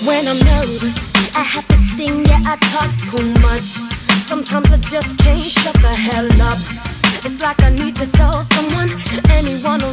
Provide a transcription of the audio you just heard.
When I'm nervous, I have this thing, yeah, I talk too much. Sometimes I just can't shut the hell up. It's like I need to tell someone, anyone